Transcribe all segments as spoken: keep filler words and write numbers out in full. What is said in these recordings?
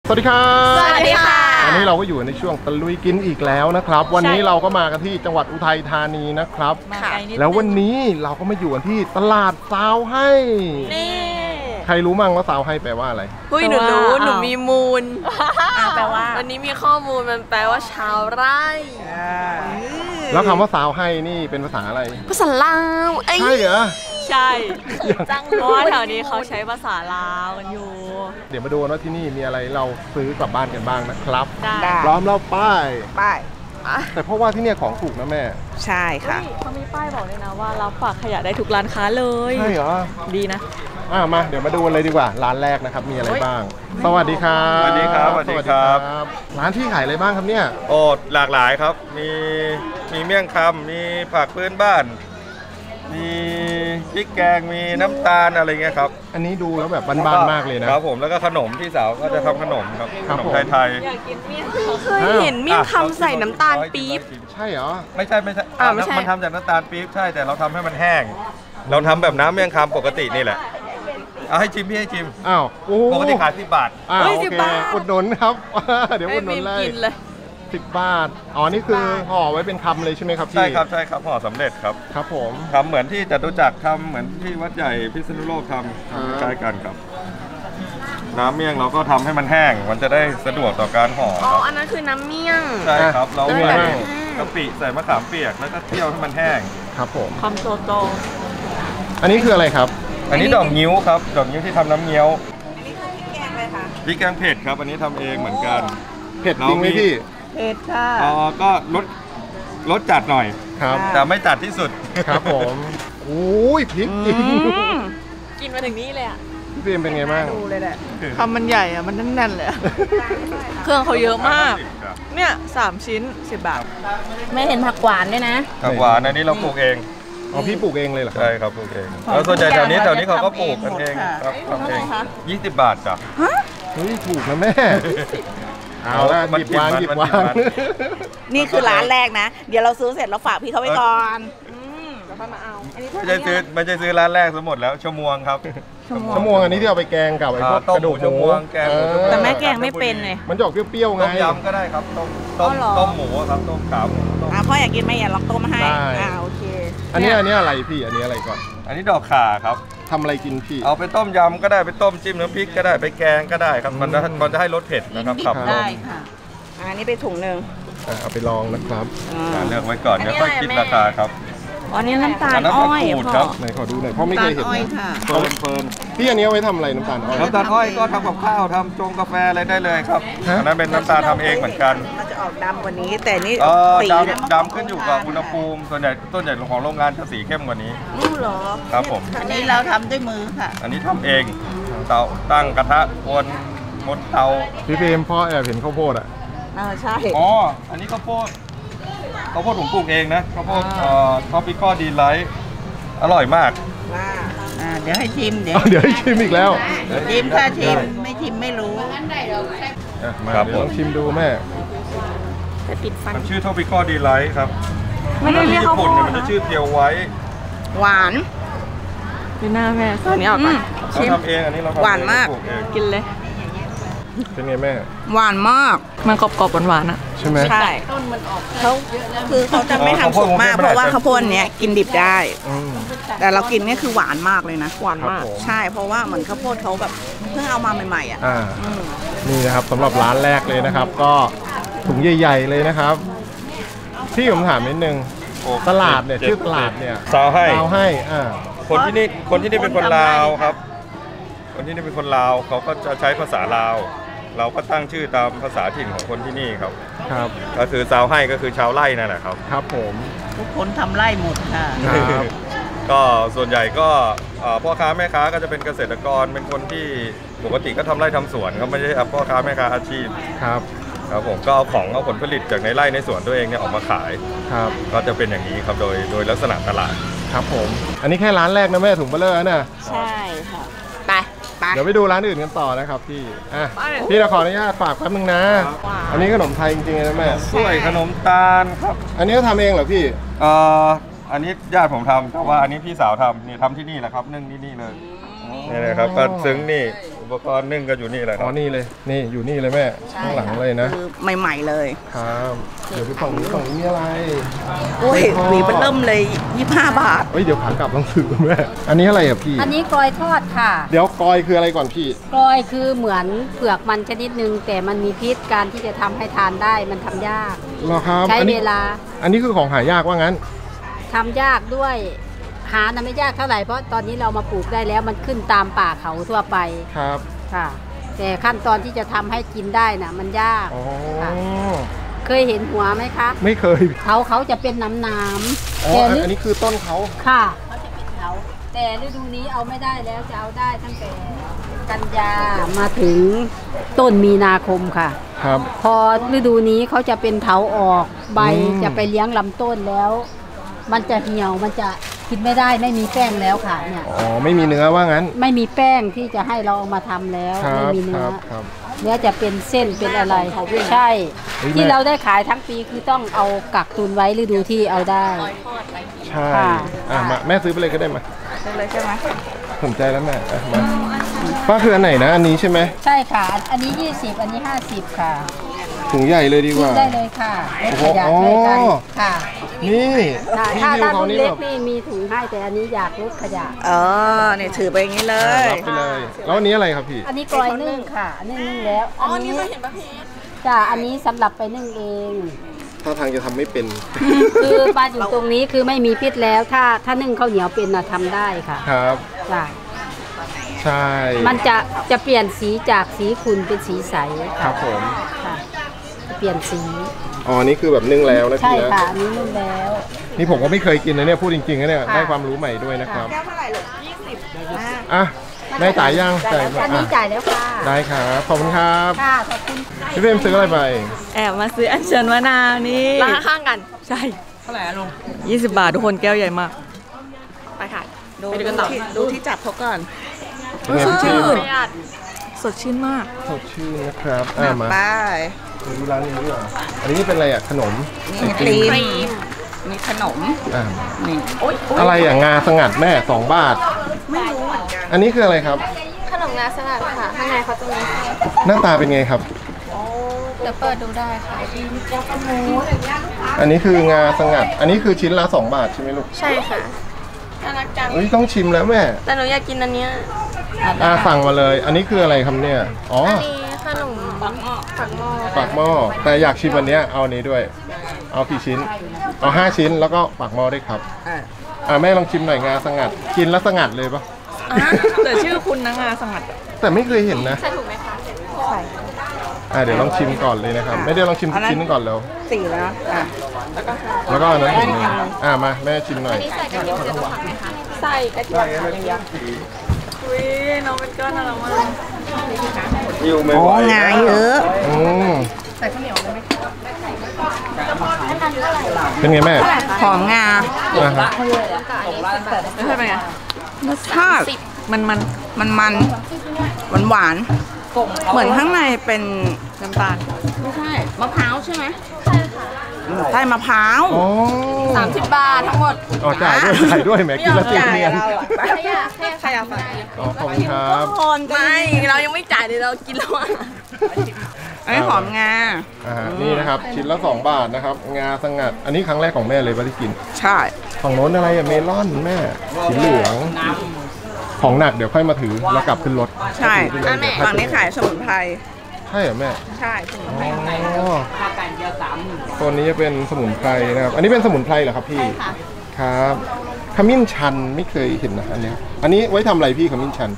สวัสดีครับสวัสดีค่ะวันนี้เราก็อยู่ในช่วงตะลุยกินอีกแล้วนะครับวันนี้เราก็มากันที่จังหวัดอุทัยธานีนะครับแล้ววันนี้เราก็มาอยู่กันที่ตลาดสาวให้ใครรู้มั่งว่าสาวให้แปลว่าอะไรเฮ้ยหนูรู้หนูมีมูลแปลว่าวันนี้มีข้อมูลมันแปลว่าชาวไร่แล้วคำว่าสาวให้นี่เป็นภาษาอะไรภาษาลาวใช่เหรอใช่เพราะว่าแถวนี้เขาใช้ภาษาลาวกันอยู่เดี๋ยวมาดูว่าที่นี่มีอะไรเราซื้อกลับบ้านกันบ้างนะครับได้พร้อมแล้วป้ายป้ายแต่เพราะว่าที่นี่ของถูกนะแม่ใช่ค่ะเขามีป้ายบอกเลยนะว่ารับฝากขยะได้ทุกร้านค้าเลยใช่เหรอดีนะอ่ะมาเดี๋ยวมาดูเลยดีกว่าร้านแรกนะครับมีอะไรบ้างสวัสดีครับสวัสดีครับสวัสดีครับร้านที่ขายอะไรบ้างครับเนี่ยโอ้หลากหลายครับมีมีเมี่ยงคำมีผักพื้นบ้านมีพริกแกงมีน้ำตาลอะไรเงี้ยครับอันนี้ดูแล้วแบบบ้านๆมากเลยนะครับผมแล้วก็ขนมพี่สาวก็จะทำขนมครับขนมไทยๆอยากกินเมี่ยงเคยเห็นเมี่ยงคำใส่น้ำตาลปี๊บใช่เหรอไม่ใช่ไม่ใช่มันทำจากน้ำตาลปี๊บใช่แต่เราทำให้มันแห้งเราทำแบบน้ำเมี่ยงคำปกตินี่แหละเอาให้ชิมพี่ให้ชิมอ้าวปกติขายสิบบาทอ้าวโอเคอุดหนุนครับเดี๋ยวอุดหนุนเลยสิบบาทอ๋อนี่คือห่อไว้เป็นคำเลยใช่ไหมครับพี่ใช่ครับใช่ครับห่อสำเร็จครับครับผมทำเหมือนที่จตุจักรทำเหมือนที่วัดใหญ่พิษณุโลกทำใกล้กันครับน้ำเมี่ยงเราก็ทำให้มันแห้งมันจะได้สะดวกต่อการห่ออ๋ออันนั้นคือน้ำเมี่ยงใช่ครับเราใส่กะปิใส่มะขามเปียกแล้วก็เคี่ยวให้มันแห้งครับผมคำโตโตอันนี้คืออะไรครับอันนี้ดอกงิ้วครับดอกงิ้วที่ทำน้ำเงี้ยวอันนี้คือพริกแกงเลยค่ะพริกแกงเผ็ดครับอันนี้ทำเองเหมือนกันเผ็ดจริงไหมพี่เผ็ดค่ะอ๋อก็ลดลดจัดหน่อยครับแต่ไม่จัดที่สุดครับผมโอ้ยพริกจริงกินมาถึงนี้เลยอ่ะพี่เฟรมเป็นไงบ้างดูเลยแหละคำมันใหญ่อ่ะมันแน่นๆเลยเครื่องเขาเยอะมากเนี่ยสามชิ้นสิบบาทไม่เห็นผักหวานด้วยนะผักหวานอันนี้เราปลูกเองอ๋อพี่ปลูกเองเลยเหรอใช่ครับปลูกเองแล้วส่วนใหญ่แถวนี้แถวนี้เขาก็ปลูกกันเองครับทำเองยี่สิบบาทจ้ะเฮ้ยถูกนะแม่เอาละหยิบวางหยิบวางนี่คือร้านแรกนะเดี๋ยวเราซื้อเสร็จเราฝากพี่เขาไว้ก่อนแล้วค่อยมาเอาไม่ใช่ซื้อไม่ใช่ซื้อร้านแรกทั้งหมดแล้วชั่วโมงครับชั่วโมงอันนี้ที่เอาไปแกงกับไอ้พวกกระดูกชั่วโมงแกงแต่แม่แกงไม่เป็นเลยมันจะออกเปรี้ยวๆไงต้มยำก็ได้ครับต้มต้มต้มหมูครับต้มขาหมูอ่าพ่ออยากกินไหมอย่าล็อกต้มให้อ่าโอเคอันนี้อันนี้อะไรพี่อันนี้อะไรก่อนอันนี้ดอกข่าครับทำอะไรกินพี่เอาไปต้มยำก็ได้ไปต้มจิ้มน้ำพริกก็ได้ไปแกงก็ได้ครับมันจะมันจะให้รสเผ็ดนะครับขับได้ค่ะอันนี้ไปถุงหนึ่งเอาไปลองนะครับเลือกไว้ก่อนเดี๋ยวค่อยคิดราคาครับอันนี้น้ำตาลอ้อยพ่อไหนขอดูหน่อยพ่อไม่เคยเห็นเฟิร์นเฟิร์นพี่อันนี้เอาไว้ทำอะไรน้ำตาลอ้อยน้ำตาลอ้อยก็ทำกับข้าวทำจงกาแฟอะไรได้เลยครับอันนั้นเป็นน้ำตาลทำเองเหมือนกันมันจะออกดำกว่านี้แต่นี่สีดำขึ้นอยู่กับอุณหภูมิส่วนใหญ่ต้นใหญ่ของโรงงานจะสีเข้มกว่านี้รู้เหรอครับผมอันนี้เราทำด้วยมือค่ะอันนี้ทำเองเตาตั้งกระทะบนบนเตาพี่เฟรมพ่อแอบเห็นข้าวโพดอ่ะเออใช่อ๋ออันนี้ข้าวโพดข้าวโพดผมปลูกเองนะข้าวโพดเอ่อท็อปปิคอลดีไลท์อร่อยมากอ่าเดี๋ยวให้ชิมเดี๋ยวเดี๋ยวให้ชิมอีกแล้วชิมถ้าชิมไม่ชิมไม่รู้มาเดี๋ยวลองชิมดูแม่จะติดฟันมันชื่อท็อปปิคอลดีไลท์ครับไม่ได้เรียกญี่ปุ่นเนี่ยมันจะชื่อเพียวไว้หวานดูหน้าแม่ส่วนนี้ออกไปเราทำเองอันนี้เราหวานมากกินเลยเป็นไงแม่หวานมากมันกรอบๆหวานๆอ่ะใช่ไหมใช่ต้นมันออกเขาคือเขาจะไม่ทำสุกมากเพราะว่าข้าวโพดเนี้ยกินดิบได้แต่เรากินนี่คือหวานมากเลยนะหวานมากใช่เพราะว่าเหมือนข้าวโพดเขาแบบเพิ่งเอามาใหม่ๆอ่ะนี่นะครับสำหรับร้านแรกเลยนะครับ ก็ถุงใหญ่ๆเลยนะครับพี่ผมถามนิดนึงตลาดเนี่ยชื่อตลาดเนี่ยสาวให้สาวให้อ่าคนที่นี่คนที่นี่เป็นคนลาวครับคนที่นี่เป็นคนลาวเขาก็จะใช้ภาษาลาวเราก็ตั้งชื่อตามภาษาถิ่นของคนที่นี่ครับครับก็คือชาวไร่ก็คือชาวไร่นั่นแหละครับครับผมทุกคนทำไร่หมดค่ะก็ส่วนใหญ่ก็พ่อค้าแม่ค้าก็จะเป็นเกษตรกรเป็นคนที่ปกติก็ทำไร่ทำสวนเขาไม่ใช่พ่อค้าแม่ค้าอาชีพครับครับผมก็เอาของเอาผลผลิตจากในไร่ในสวนตัวเองเนี่ยออกมาขายครับก็จะเป็นอย่างนี้ครับโดยโดยลักษณะตลาดครับผมอันนี้แค่ร้านแรกนะแม่ถุงเบลเลอร์นะใช่ค่ะไปเดี๋ยวไปดูร้านอื่นกันต่อนะครับพี่อ่ะพี่เราขออนุญาตฝากแป๊บนึงนะอันนี้ขนมไทยจริงๆนะแม่กล้วยขนมตาลครับอันนี้ก็ทำเองเหรอพี่เอ่ออันนี้ญาติผมทำแต่ว่าอันนี้พี่สาวทำนี่ทำที่นี่แหละครับนึ่งที่นี่เลยนี่นะครับก็ซึ้งนี่อุปกรณ์นึ่งก็อยู่นี่แหละคอ๋รัอบ นี่เลยนี่อยู่นี่เลยแม่ข้างหลังเลยนะคือใหม่ๆเลยครับเดี๋ยวไปฝั่งนี้ฝั่งนี้มีอะไรโอ้ยหวีเป็นเริ่มเลยยี่สิบห้าบาทเฮ้ยเดี๋ยวขากลับต้องซื้อแม่อันนี้อะไรอ่ะพี่อันนี้กลอยทอดค่ะเดี๋ยวกอยคืออะไรก่อนพี่กลอยคือเหมือนเปลือกมันชนิดนึงแต่มันมีพิษการที่จะทำให้ทานได้มันทำยากเหรอครับใช้อันเวนี้ลาอันนี้คือของหายากว่างั้นทำยากด้วยหาน่ะไม่ยากเท่าไหร่เพราะตอนนี้เรามาปลูกได้แล้วมันขึ้นตามป่าเขาทั่วไปครับค่ะ แต่ขั้นตอนที่จะทำให้กินได้น่ะมันยากอ๋อค่ะ เคยเห็นหัวไหมคะไม่เคยเขาเขาจะเป็นน้ำน้ำอ๋อแต่อันฤอันนี้คือต้นเขาค่ะเขาจะเป็นเขาแต่ฤดูนี้เอาไม่ได้แล้วจะเอาได้ตั้งแต่กันยามาถึงต้นมีนาคมค่ะครับพอฤดูนี้เขาจะเป็นเถาออกใบอืมจะไปเลี้ยงลำต้นแล้ว มันจะเหี่ยวมันจะกินไม่ได้ไม่มีแป้งแล้วค่ะเนี่ยอ๋อไม่มีเนื้อว่างั้นไม่มีแป้งที่จะให้เราเอามาทำแล้วครัไม่บมีคเนื้รัอบครับเนื้อจะเป็นเส้นเป็นอะไรใช่เฮ้ยที่แม่เราได้ขายทั้งปีคือต้องเอากักตุนไว้ฤดูที่เอาได้ใช่ค่ะอ่ะมาแม่ซื้อไปเลยก็ได้มาได้เลยใช่ไหมสนใจแล้วแม่อ่ะมาป้าคืออันไหนนะอันนี้ใช่ไหมใช่ค่ะ อันนี้ยี่สิบอันนี้ห้าสิบค่ะถุงใหญ่เลยดีกกินว่าได้เลยค่ะลดโอ้โหขยะด้วยกันอ๋อค่ะนี่ถ้ารีถ้าวิวถ้าเขารุ่นนี่เล็แบกบนี่มีถุงให้แต่อันนี้อยากลดขยะเออเนี่ยถือไปอย่างนี้เลอ่าย รับไปเลย แล้วอันนี้อะไรครับพี่อันนี้กลอยนึ่งค่ะนึ่งนึ่งแล้วอันนี้เห็นประเภทจ้าอันนี้สำหรับไปนึ่งเองถ้าทางจะทำไม่เป็นคือปลาอยู่ตรงนี้คือไม่มีพิษแล้ว ถ้าถ้านึ่งข้าวเหนียวเป็นนะทำได้ค่ะครับจ้าใช่มันจะจะเปลี่ยนสีจากสีขุ่นเป็นสีใสครับผมค่ะจะเปลี่ยนสีอ๋อนี่คือแบบนึ่งแล้วนะใช่พี่นะค่ะอันนี้นึ่งแล้วนี่ผมก็ไม่เคยกินนะเนี่ยพูดจริงๆนะเนี่ยค่ะได้ความรู้ใหม่ด้วยนะครับแก้วเท่าไหร่ลูกยี่สิบอ่ะแม่จ่ายยังจ่ายอันนี้อ่ะจ่ายแล้วค่ะได้ครับขอบคุณครับค่ะขอบคุณพี่เฟรมซื้ออะไรไปแอบมาซื้ออัญเชิญมะนาวนี่ราคาข้างกันใช่เท่าไหร่ลุงยี่สิบบาททุกคนแก้วใหญ่มากไปค่ะ ดูดูที่ดูที่จับเขาก่อนเป็นไงพี่ชื่เฟรนมสดชื่นมากสดชื่นนะครับอ่ะมาไปดูร้านนี้ดีกว่าอันนี้เป็นอะไรอ่ะขนมมีครีมมีขนมอ่ะนี่อะไรอ่ะงาสงัดแม่สองบาทไม่รู้เหมือนกันอันนี้คืออะไรครับขนมงาสลัดค่ะ ข้างในเขาจะมีหน้าตาเป็นไงครับเดี๋ยวเปิดดูได้ค่ะอันนี้คืองาสงัด อันนี้คือชิ้นละสองบาทใช่ไหมลูกใช่ค่ะน่ารักจังเฮ้ยต้องชิมแล้วแม่แต่หนูอยากกินอันเนี้ยอ่าสั่งมาเลย อันนี้คืออะไรครับเนี่ย อ๋ออันนี้ขนมปักหม้อปักหม้อปากหม้อ แต่อยากชิมอันเนี้ย เอาอันนี้ด้วย เอากี่ชิ้น เอาห้าชิ้นแล้วก็ปากหม้อด้วยครับอ่ะอ่าแม่ลองชิมหน่อยงาสงัด กินแล้วสงัดเลยปะแต่ชื่อคุณนะงาสงัดแต่ไม่เคยเห็นนะใช่ถูกไหมคะอ่าเดี๋ยวลองชิมก่อนเลยนะครับ ไม่ได้ลองชิมทุกชิ้นก่อนแล้วสี่แล้วอ่ะแล้วก็อันนั้นถุงหนึงอ่ามาแม่ชิมหน่อยนี่ใส่กระเทียมเจียวตัวผักไหมคะใส่กระเทียมอุ้ยน้องเป็นก้อนน่ารักมากยิวไม่โอ้ไหวงาเยอะอืมเป็นไงแม่หอมงาอ่าฮะไม่ใช่เป็นไงรสชาติมันมันมันมันหวานหวานๆเหมือนข้างในเป็นน้ำตาลไม่ใช่มะพร้าวใช่ไหมใช่ค่ะใช่มะพร้าวอ๋อสามสิบบาททั้งหมดอ๋อจ่ายด้วยจ่ายด้วยแหมกินแล้วตีเนียนใครอยากใครอยากสั่งอ๋อขอบคุณครับคนไม่เรายังไม่จ่ายเลยเรากินแล้วอ่ะไอ้หอมงาอ่านี่นะครับชิ้นละสองบาทนะครับ งาสงัด อันนี้ครั้งแรกของแม่เลยป่ะที่กินใช่ฝั่งโน้นอะไรอะเมลอนแม่สีเหลือง ของหนักเดี๋ยวค่อยมาถือแล้วกลับขึ้นรถใช่ถือขึ้นรถเดี๋ยวฝั่งนี้ขายสมุนไพรใช่เหรอแม่ใช่สมุนไพรอ๋อตัวนี้จะเป็นสมุนไพรนะครับ อันนี้เป็นสมุนไพรเหรอครับพี่ ครับขมิ้นชันไม่เคยเห็นนะอันเนี้ยอันนี้ไว้ทำอะไรพี่ขมิ้นชัน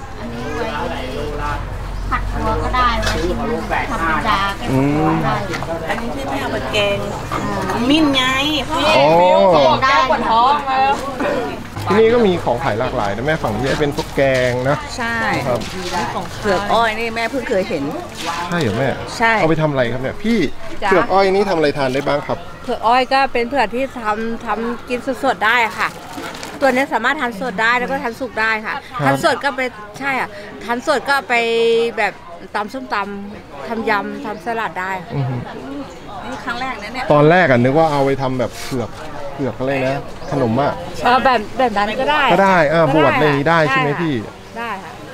ผัดตัวก็ได้ไว้กินธรรมดาก็อืมได้อันนี้ที่ไม่เอาไปแกงมิ้นไงพ่ออ๋อได้ปวดท้องแล้วที่นี่ก็มีของขายหลากหลายนะแม่ฝั่งนี้เป็นพวกแกงนะใช่ครับเผือกอ้อยนี่แม่เพิ่งเคยเห็นใช่เหรอแม่ใช่เอาไปทำอะไรครับเนี่ยพี่จ๊ะเผือกอ้อยนี่ทำอะไรทานได้บ้างครับเผือกอ้อยก็เป็นเผือกที่ทำทำกินสดๆได้ค่ะ ตัวนี้สามารถทานสดได้แล้วก็ทานสุกได้ค่ะครับทานสดก็ไปใช่อ่ะทานสดก็ไปแบบตำส้มตำทำยำทำสลัดได้ค่ะอือฮึนี่ครั้งแรกนะเนี่ยตอนแรกอะนึกว่าเอาไปทำแบบเผือกเผือกอะไรนะขนมอะเออแบบแบบนั้นก็ได้ก็ได้อ่าบวชอะไรค่ะนี้ได้ใช่ไหมค่ะพี่ได้ค่ะ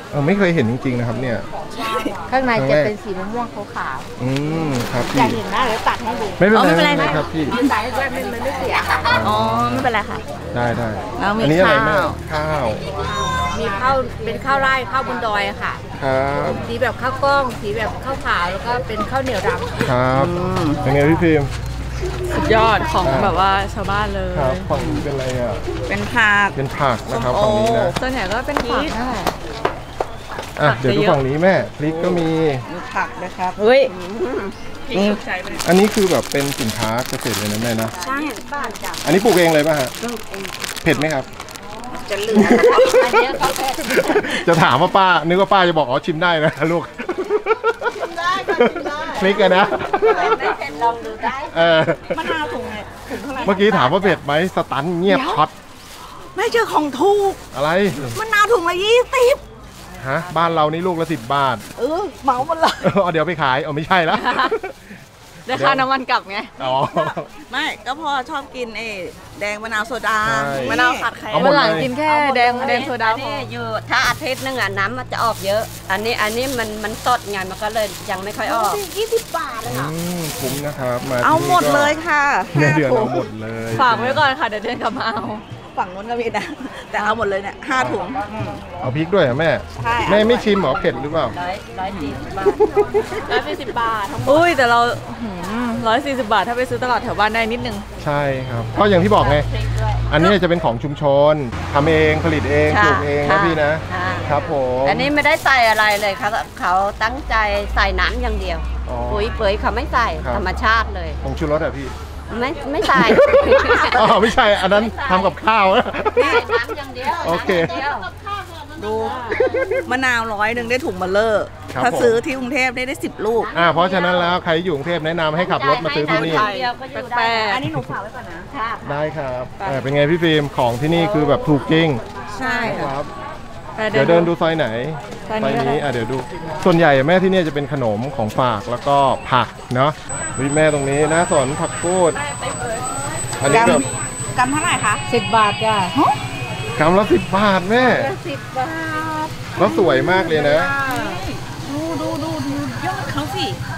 เออไม่เคยเห็นจริงๆนะครับเนี่ยข้างในครั้งจะแรกเป็นสีม่วงๆขาวอืมครับๆอพี่ยากเห็นหน้าเดี๋ยวตัดให้ดูไม่เป็นอ๋อไรไม่เป็นไรไม่เป็นไรครับพี่ใส่ด้วยมันมันไม่เสียค่ะอ๋อไม่เป็นไรค่ะได้ได้แล้วมีอันนี้อะไรแม่ข้าวข้าวมีข้าวเป็นข้าวไร่ข้าวบนดอยอะค่ะครับสีแบบข้าวกล้องสีแบบข้าวขาวแล้วก็เป็นข้าวเหนียวดำครับเป็นไงพี่ฟิล์มสุดยอดของแบบว่าชาวบ้านเลยครับฝั่งนี้เป็นอะไรอ่ะเป็นผักเป็นผักนะครับฝั่งนี้นะส่วนใหญ่ก็เป็นผักนั่นแหละอ่ะผักเดี๋ยวดูจะเยอะฝั่งนี้แม่พริกก็มีมีผักนะครับเฮ้ยอันนี้คือแบบเป็นสินค้าเกษตรเลยนะแม่นะใช่อันนี้ปลูกเองเลยป่ะฮะเผ็ดไหมครับจะเหลืออันนี้ก็แค่จะถามว่าป้านึกว่าป้าจะบอกอ๋อชิมได้นะลูกได้ค่ะกินได้พริกอะนะไม่เผ็ดลองดูได้เออมะนาวถุงเนี่ยถุงเท่าไหร่เมื่อกี้ถามว่าเผ็ดไหมสตันเงียบช็อตไม่เจอของถูกอะไรมะนาวถุงละยี่สิบฮะบ้านเรานี่ลูกละสิบบาทเออเหมาหมดเลยเอาเดี๋ยวไปขายเอาไม่ใช่แล้วได้ค่าน้ำมันกลับไงอ๋อไม่ก็พ่อชอบกินเอแดงมะนาวโซดาใช่มะนาวขัดไข่เอาหมวัดนหลังเลยกินแค่แดงแดงโซดาพอนี่อยู่ถ้าอาทิตย์นึงอ่ะน้ำมันจะออกเยอะ อันนี้อันนี้มันมันสดไงมันก็เลยยังไม่ค่อยออกยี่สิบบาทเลยอืมคุ้มนะครับมาเอาที่นี่หมดเลยค่ะก็เดือนถุเอางหมดเลยฝากไว้ก่อนค่ะเดี๋ยวเดินกลับมาเอาฝั่งนู้นก็มีนะแต่เอาหมดเลยเนี่ยห้าถุงเอาพริกด้วยเหรอแม่ใช่แม่ไม่ชิมเหรอเผ็ดหรือเปล่าร้อยร้อยสี่สิบบาทร้อยสี่สิบบาททั้งหมดอุ้ยแต่เราร้อยสี่สิบบาทถ้าไปซื้อตลาดแถวบ้านได้นิดนึงใช่ครับก็อย่างที่บอกไงอันนี้จะเป็นของชุมชนทำเองผลิตเองปค่ะลูกเองนะค่ะพี่นะค่ะครับผมอันนี้ไม่ได้ใส่อะไรเลยเขาเขาตั้งใจใส่น้ำอย่างเดียวอ๋อปุ๋ยเปื่อยเขาไม่ใส่ครับธรรมชาติเลยผงชูรสอะพี่ไม่ไม่ใส่อ๋อไม่ใช่อันนั้นทำกับข้าวนะใส่น้ำอย่างเดียวโอเคน้ำอย่างดียวดูมะนาวร้อยหนึ่งได้ถุงเบลเลอร์ครับถ้าผมซื้อที่กรุงเทพได้ได้สิบลูกอ่าเพราะฉะนั้นแล้วใครอยู่กรุงเทพแนะนำให้ขับรถมาซื้อที่นี่ใช่เดียวก็อยู่แปลได้กอันนี้หนูฝากไว้ก่อนนะค่ะได้ครับอ่าเป็นไงพี่ฟิล์มของที่นี่คือแบบถูกจริงใช่ครับไปเดี๋ยวเดินดูซอยไหนซอยซอยนี้นี้อ่ะเดี๋ยวดู ส่วนใหญ่แม่ที่เนี่ยจะเป็นขนมของฝากแล้วก็ผักเนาะวิแม่ตรงนี้นะสอนผักกูดอันนี้แบบกำเท่าไหร่คะสิบบาทจ้ะกำละสิบบาทแม่สิบบาทแล้วสวยมากเลยนะดูดูดูดูยอดเขาสิ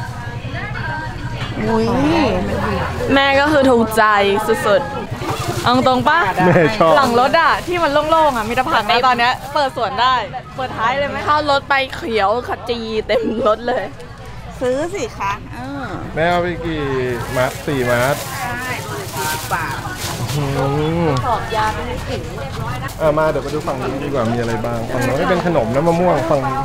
อุ้ยแม่ก็คือถูกใจสุดๆเอาตรงปะแม่ชอบหลังรถอะที่มันโล่งๆอะมีแต่ผักนะตอนเนี้ยเปิดสวนได้ เปิดท้ายเลยไหมเข้ารถไปเขียวขจีเต็มรถเลยซื้อสิคะเออแม่เอาไปกี่มัดสี่มัดใช่สี่สิบบาทอืมขอบยาเป็นกลิ่นอ่ะมาเดี๋ยวมาดูฝั่งนี้ดีกว่ามีอะไรบ้างฝั่งนู้นเป็นขนมน้ำมะม่วงฝั่งนี้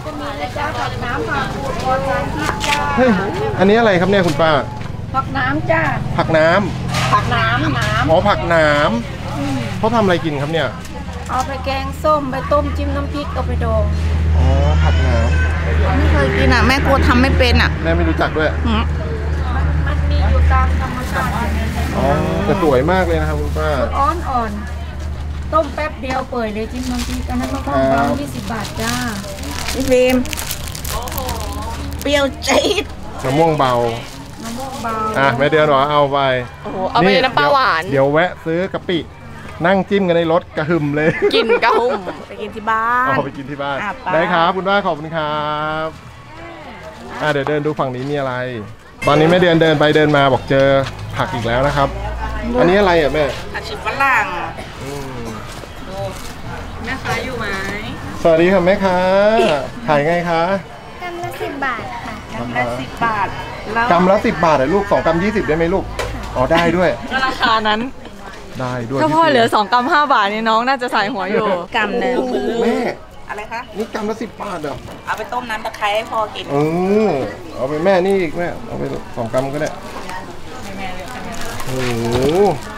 เฮ้ยอันนี้อะไรครับเนี่ยคุณป้าผักน้ำจ้าผักน้ำผักน้ำน้อ๋อผักหนามเขาทำอะไรกินครับเนี่ยำเอาไปแกงส้มไปต้มจิ้มน้ำพริกเอาไปดองอ๋อผักหนามไม่เคยกินอ่ะ แม่กลัวทำไม่เป็นอ่ะแม่ไม่รู้จักด้วยหืมมันมีอยู่ตามธรรมชาติอ๋อแต่สวยมากเลยนะครับคุณป้าอ่อนอ่อนๆต้มแป๊บเดียวเปื่อยเลยจิ้มน้ำพริกอันนั้นมะม่วงเบายี่สิบบาทจ้าพี่ฟิล์มเปรี้ยวจี๊ดมะม่วงเบามะม่วงเบาอ่ะแม่เดือนบอกเอาไปโอ้โหเอาไปน้ำปลาหวานเดี๋ยวแวะซื้อกะปิ นั่งจิ้มกันในรถกระหึ่มเลยกินกระหุ่มไปกินที่บ้านเอาไปกินที่บ้านอ่ะไปได้ครับคุณป้าขอบคุณครับอ่ะเดี๋ยวเดินดูฝั่งนี้มีอะไร ตอนนี้แม่เดือนเดินไปเดินมาบอกเจอผักอีกแล้วนะครับ อันนี้อะไรอ่ะแม่ผักชีฝรั่งอืมแม่ค้าอยู่ไหมสวัสดีค่ะแม่ค้าขายไงคะกำละสิบบาทค่ะกำละสิบบาทแล้วกำละสิบบาทเหรอลูกสองกำยี่สิบได้ไหมลูกอ๋อได้ด้วยก็ราคานั้นได้ด้วยถ้าพ่อพี่เหลือสองกรัมห้าบาทนี่น้องน่าจะใส่หัวอยู่กำหนึ่งแม่อะไรคะนี่กำละสิบบาทเหรอเอาไปต้มน้ำตะไคร้ให้พอกินเออเอาไปแม่นี่อีกแม่เอาไปสองกำก็ได้โอ้โห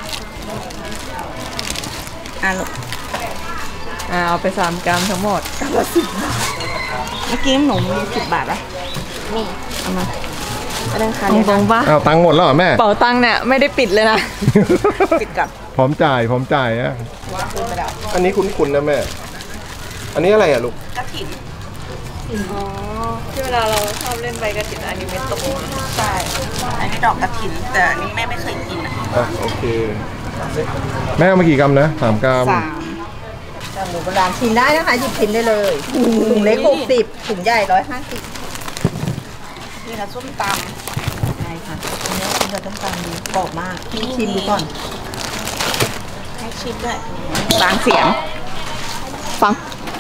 อ่ะลูกอ่าเอาไปสามกรัมทั้งหมดเมื่อกี้หนูมีสิบบาทปะนี่เอามาเอาเรื่องค่าตเรียนรงๆปะอ้าวตังค์หมดแล้วเหรอแม่เป๋าตังค์เนี่ยไม่ได้ปิดเลยนะปิดกับพร้อมจ่ายพร้อมจ่ายอะคืนไปแล้วอันนี้คุ้นๆนะแม่ อันนี้อะไรอะลูกกระถิ่นอ๋อที่เวลาเราชอบเล่นใบกระถิ่นอันนี้เป็นตกใช่อันนี้ดอกกระถิ่นแต่อันนี้แม่ไม่เคยกินอ่ะอ่ะโอเค แม่เอามากี่กรัมนะสามกรัมสามสหมูโบราณชิมได้นะคะหยิบชิมได้เลยถุงเล็กหกสิบถุงใหญ่ร้อยห้าสิบนี่ค่ะส้มตำใช่ค่ะอันนี้กินกับส้มตำดีกรอบมากชิมดูก่อนให้ชิมด้วยบางเสียงฟัง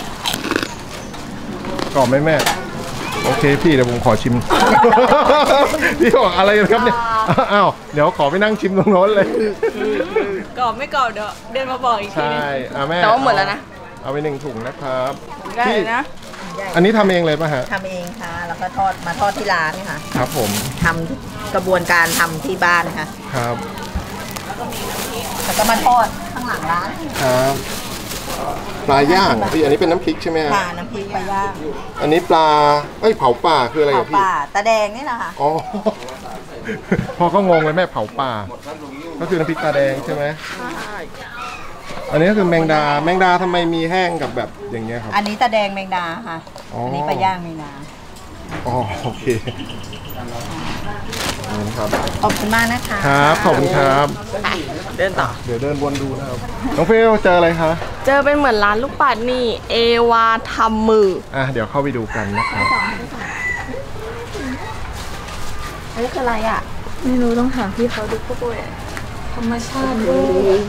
กรอบไหมแม่โอเคพี่เดี๋ยวผมขอชิม พี่บอกอะไรกันครับเนี่ยอ้าวเดี๋ยวขอไปนั่งชิมตรงโน้นเลยกรอบไม่กรอบเดี๋ยวเดินมาบอกอีกทีใช่อ่ะแม่แต่ว่าหมดแล้วนะเอาไปหนึ่งถุงนะครับได้เลยนะอันนี้ทำเองเลยป่ะฮะทำเองค่ะแล้วก็ทอดมาทอดที่ร้านค่ะครับผมทำกระบวนการทำที่บ้านค่ะครับแล้วก็มาทอดข้างหลังร้านครับปลาย่างพี่อันนี้เป็นน้ำพริกใช่ไหมฮะค่ะน้ำพริกปลาย่างอันนี้ปลาเอ้ยเผาป่าคืออะไรเผาอ่ะพี่ป่าตาแดงนี่แหละค่ะอ๋อ พอก็งงเลยแม่เผาป่า ก็คือน้ำพริกตาแดงใช่ไหมอันนี้ก็คือแมงดาแมงดาทำไมมีแห้งกับแบบอย่างเงี้ยครับอันนี้ตาแดงแมงดาค่ะอ๋ออัอันนี้ปลาย่างแมงดาอ๋อโอเคนี่ครับขอบคุณมากนะคะครับขอบคุณครับเดินต่อเดี๋ยวเดินวนดูนะครับน้องเฟลเจออะไรคะเจอเป็นเหมือนร้านลูกปัดนี่ เอวาทำมืออ่ะเดี๋ยวเข้าไปดูกันนะครับอันนี้คืออะไรอ่ะ ไม่รู้ต้องถามพี่เขาดูพวกเลยธรรมชาติเลย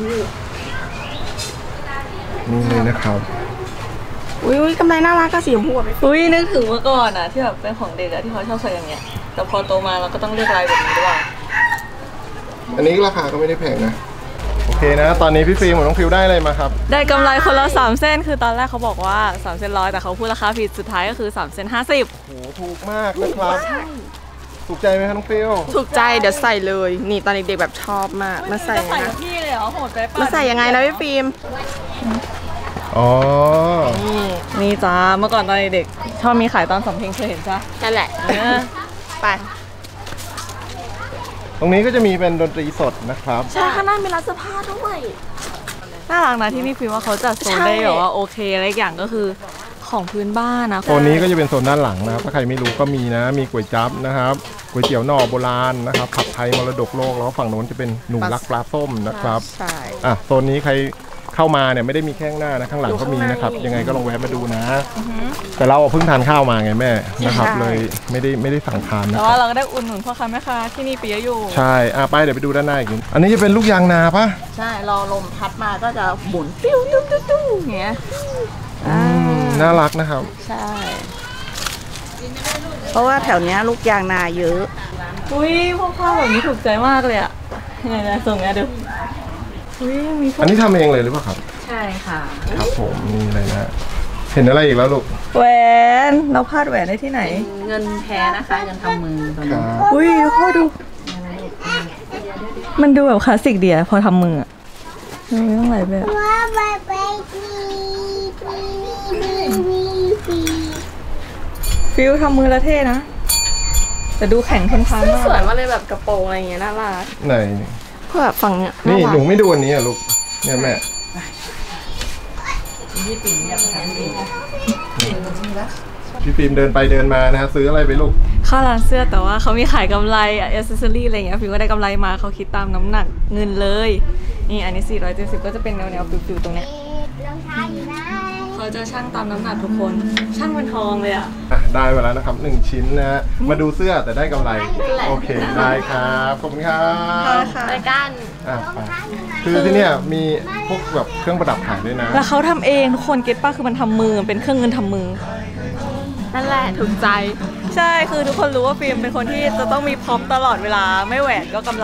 นี่เลยนะครับอุ้ยอุ้ยกำไรน่ารักก็สีชมพูอ่ะอุ้ยนึกถึงเมื่อก่อนอ่ะที่แบบเป็นของเด็กอะที่เขาชอบใส่อย่างเงี้ยแต่พอโตมาเราก็ต้องเลือกลายแบบนี้ด้วยอันนี้ราคาก็ไม่ได้แพงนะโอเคนะ ตอนนี้พี่ฟิล์มกับน้องฟิวได้อะไรมาครับได้กำไรคนละสามเส้นคือตอนแรกเขาบอกว่าสามเส้นร้อยแต่เขาพูดราคาผิดสุดท้ายก็คือสามเส้นห้าสิบโหถูกมากนะครับถูกใจไหมครับน้องฟิวถูกใจเดี๋ยวใส่เลย นี่ตอนเด็กๆแบบชอบมาก มาใส่ใส่นะกับพี่เลยเหรอโหดไปป่ะมาใส่ยังไงนะพี่ฟิล์มอ๋อนี่นี่จ้าเมื่อก่อนตอนเด็กชอบมีขายตอนสำเพ็งเคยเห็นจ้ะนั่นแหละ ไปตรงนี้ก็จะมีเป็นดนตรีสดนะครับใช่ข้างหน้ามีร้านเสื้อผ้าด้วยน่ารักนะที่นี่ฟิล์มว่าเขาจัดโซนได้แบบว่าโอเคและอีกอย่างก็คือของพื้นบ้านนะโซนนี้ก็จะเป็นโซนด้านหลังนะครับถ้าใครไม่รู้ก็มีนะมีก๋วยจั๊บนะครับก๋วยเตี๋ยวหน่อโบราณนะครับผัดไทยมรดกโลกแล้วฝั่งโน้นจะเป็นหนูรักปลาส้มนะครับใช่อ่ะโซนนี้ใครเข้ามาเนี่ยไม่ได้มีแค่ข้างหน้านะข้างหลังก็มีนะครับยังไงก็ลองแวะมาดูนะ แต่เราเพิ่งทานข้าวมาไงแม่นะครับเลยไม่ได้ไม่ได้สั่งทานนะแต่คว่ารับเราก็ได้อุ่นหนุนพ่อค้าแม่ค้าที่นี่ปีเยอะอยู่ใช่อ่ะไปเดี๋ยวไปดูด้านหน้าอีกนิดอันนี้จะเป็นลูกยางนาปะใช่รอลมพัดมาก็จะหมุนปิ้วติ้วติ้วติ้วอย่างเงี้ยอืมน่ารักนะครับใช่ เพราะว่าแถวเนี้ยลูกยางนาเยอะอุ้ยพวกข้าวแบบนี้ถูกใจมากเลยอ่ะไหนๆส่งไงดูอุ้ยมีพวอักนนี้ทำเองเลยหรือเปล่าครับใช่ค่ะครับผมนี่เลยนะเห็นอะไรอีกแล้วลูกแหวนเราพลาดแหวนได้ที่ไหนเงินแท้นะคะเงินทำมือตัวคนี้รับอุ้ยพ่อดู มันดูแบบคลาสสิกดีอะพอทำมืออะไม่ต้องหลายแบบว่าไปไปปีปีปีปีฟิลทำมือละเท่นะ แต่ดูแข็งทนทานมากสวยมากเลยแบบกระโปรงอะไรอย่างเงี้ยน่ารักไหนเพื่อแบบฝั่งเนี้ยนี่ารักหนูไม่ดูอันนี้อ่ะลูกเนี่ยแม่พี่ฟิล์มเดินไปเดินมานะฮะซื้ออะไรไปลูกเข้าร้านเสื้อแต่ว่าเขามีขายกำไรอะอิเซอรี่อะไรเงี้ยฟิลก็ได้กำไรมาเขาคิดตามน้ำหนักเงินเลย นี่อันนี้สี่ร้อยเจ็ดสิบก็จะเป็นแนวแนวๆฟิวๆตรงเนี้ยรองเท้าอยู่ไหนเขาจะช่างตามน้ำหนักทุกคน ช่างเป็นทองเลยอะอ่ะได้มาแล้วนะครับหนึ่งชิ้นนะฮะมาดูเสื้อแต่ได้กำไรโอเคได้ครับขอบคุณครับรายการอ่ะไปคือที่เนี่ยมีพวกแบบเครื่องประดับขายด้วยนะแล้วเขาทำเองทุกคนเก็ตป้าคือมันทำมือมันเป็นเครื่องเงินทำมือนั่นแหละถูกใจใช่ คือทุกคนรู้ว่าฟิล์มเป็นคนที่จะต้องมีพร็อพตลอดเวลา ไม่แหวนก็กำไร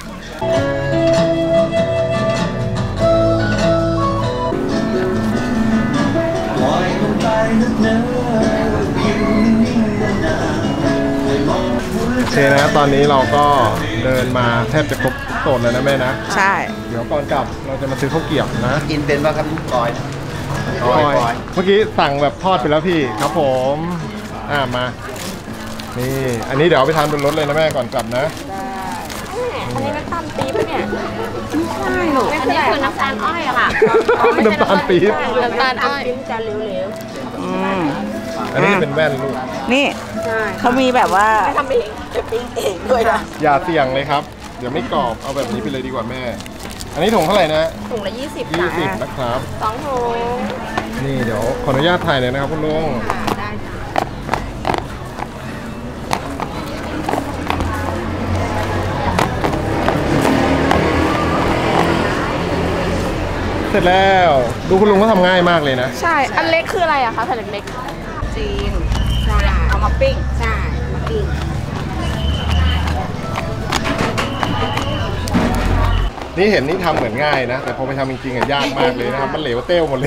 โอเคนะตอนนี้เราก็เดินมาแทบจะครบโซนแล้วนะแม่นะใช่เดี๋ยวก่อนกลับเราจะมาซื้อข้าวเกรี๊ยวนะกินเป็นป่ะครับกอยกอยเมื่อกี้สั่งแบบทอดไปแล้วพี่ครับผมอ่ามานี่อันนี้เดี๋ยวเอาไปทานบนรถเลยนะแม่ก่อนกลับนะอันนี้น้ำตาลปี๊บปะเนี่ยไม่ใช่หรอกอันนี้คือน้ำตาลอ้อยอะค่ะน้ำตาลปี๊บน้ำตาลอ้อยอืมอันนี้จะเป็นแว่นลูกนี่เขามีแบบว่าทำเองปิ้งเองด้วยนะอย่าเสี่ยงเลยครับ เดี๋ยวไม่กรอบเอาแบบนี้ไปเลยดีกว่าแม่ อันนี้ถุงเท่าไหร่นะถุงละยี่สิบยี่สิบจ้ะนะครับสองถุงนี่เดี๋ยวขออนุญาตถ่ายเลยนะครับคุณลุงได้เสร็จแล้วดูคุณลุงเขาทำง่ายมากเลยนะใช่อันเล็กคืออะไรอะคะแผ่นเล็กจีนใช่เอามาปิ้งใช่มาปิ้งนี่เห็นนี่ทำเหมือนง่ายนะแต่พอไปทำจริงๆอะยากมากเลยนะครับมันเหลวเต้วหมดเลย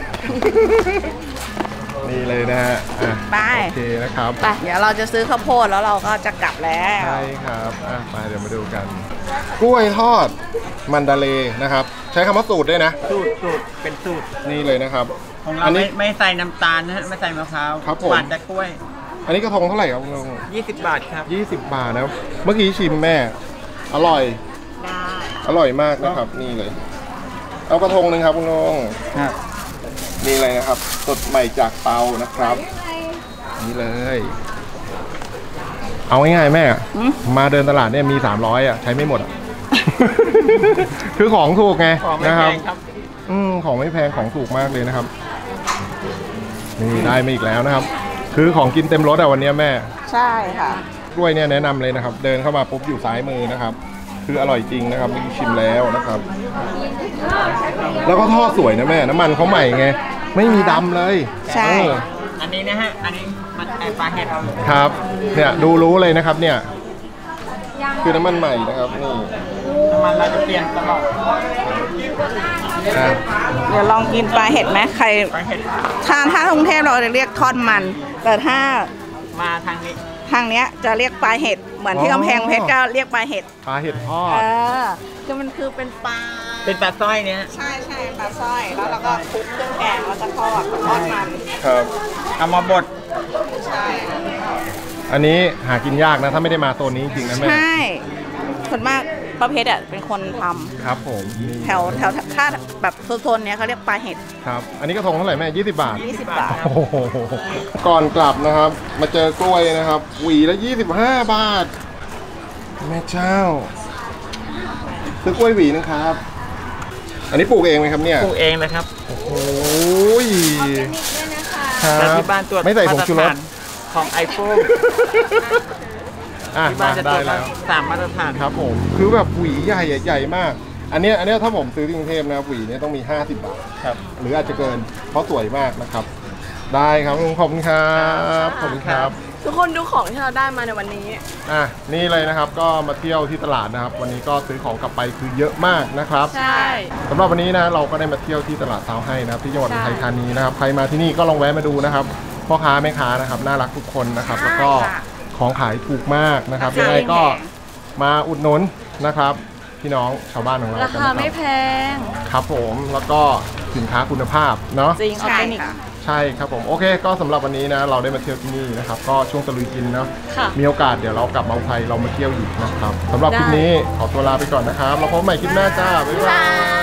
นี่เลยนะฮะอ่ะไปโอเคนะครับไปเดี๋ยวเราจะซื้อข้าวโพดแล้วเราก็จะกลับแล้วใช่ครับอ่ะมาเดี๋ยวมาดูกัน กล้วยทอดมันดาเลนะครับ ใช้คำว่าสูตรด้วยนะสูตรสูตรเป็นสูตรนี่เลยนะครับของเราไม่ไม่ใส่น้ำตาลนะฮะไม่ใส่มะพร้าวครับผมหวานจากกล้วยอันนี้กระทงเท่าไหร่ครับคุณลุงยี่สิบบาทครับยี่สิบบาทนะเมื่อกี้ชิมแม่ อร่อยได้อร่อยมากนะครับนี่เลย เอากระทงหนึ่งครับคุณลุงครับนี่เลยนะครับสดใหม่จากเตานะครับ นี่เลย เอาง่ายๆแม่ มาเดินตลาดเนี่ยมีสามร้อยอ่ะใช้ไม่หมดอ่ะ คือของถูกไงของไม่นะคแพรับงครับอืมของไม่แพงของถูกมากเลยนะครับ นี่ได้มาอีกแล้วนะครับ คือของกินเต็มรถอ่ะวันนี้แม่ใช่ค่ะกล้วยเนี่ยแนะนำเลยนะครับ เดินเข้ามาปุ๊บอยู่ซ้ายมือนะครับ คืออร่อยจริงนะครับมีชิมแล้วนะครับ แล้วก็ทอดสวยนะแม่น้ำมันเขาใหม่ไงไม่มีดำเลยใช่เอออันนี้นะฮะ อันนี้มันไอปลาเห็ดครับเนี่ยดูรู้เลยนะครับเนี่ยคือน้ำมันใหม่นะครับนี่น้ำมันเราจะเปลี่ยนตลอดอ่ะเดี๋ยวลองกินปลาเห็ดไหมใครปลาเห็ดถ้าถ้ากรุงเทพเราจะเรียกทอดมัน แต่ถ้ามาทางนี้ทางเนี้ยจะเรียกปลาเห็ดเหมือนที่กำแพงเพชรก็เรียกปลาเห็ดปลาเห็ดทอเอดอคือมันคือเป็นปลาเป็นปลาสร้อยเนี่ยใช่ใช่ปลาสร้อยแล้วเราก็คลุกเครื่องแกงแล้วก็ทอดทอดมันครับเอามาบดใช่อันนี้หากินยากนะถ้าไม่ได้มาโซนนี้จริงๆนะแม่ใช่ส่วนมากป้าเพชรอ่ะเป็นคนทำครับผมนี่แถวแถวถ้าแบบโซนๆเนี้ยเขาเรียกปลาเห็ดครับ อันนี้กระทงเท่าไหร่แม่ยี่สิบบาทยี่สิบบาทโอ้โหก่อนกลับนะครับ มาเจอกล้วยนะครับ หวีละยี่สิบห้าบาท แม่เจ้าซื้อกล้วยหวีนะครับ อันนี้ปลูกเองไหมครับเนี่ยปลูกเองนะครับโอ้ยคแล้วรับที่บ้านตรวจไม่ใส่ผงชูรสมาตฐานของไอโฟนอ่ะที่บ้านมาจะตรได้วจแล้วสามมาตรฐานครับผมคือแบบหวีใหญ่อะใหญ่มาก อันเนี้ยอันเนี้ยถ้าผมซื้อที่กรุงเทพนะหวีเนี้ยต้องมีห้าสิบบาทครับหรืออาจจะเกินเพราะสวยมากนะครับ ได้ครับลุงขอบคุณครับขอบคุณครับทุกคนดูของที่เราได้มาในวันนี้อ่ะนี่เลยนะครับก็มาเที่ยวที่ตลาดนะครับ วันนี้ก็ซื้อของกลับไปคือเยอะมากนะครับใช่สำหรับวันนี้นะเราก็ได้มาเที่ยวที่ตลาดเซาให้นะครับที่จังหวัดอุทัยธานีนะครับใครมาที่นี่ก็ลองแวะมาดูนะครับพ่อค้าแม่ค้านะครับน่ารักทุกคนนะครับ แล้วก็ของขายถูกมากนะครับยังไงก็มาอุดหนุนนะครับพี่น้องชาวบ้านของเรารากันคานะคไม่รับแพงครับผมแล้วก็สินค้าคุณภาพเนาะจริงออร์แกนิกใช่ครับผมโอเค ก็สำหรับวันนี้นะเราได้มาเที่ยวที่นี่นะครับก็ช่วงตะลุยกินเนาะค่ะมีโอกาสเดี๋ยวเรากลับมาอุทัยเรามาเที่ยวอีกนะครับสำหรับคลิปนี้ขอตัวลาไปก่อนนะครับเราพบใหม่คลิปหน้าจ้าบ๊ายบาย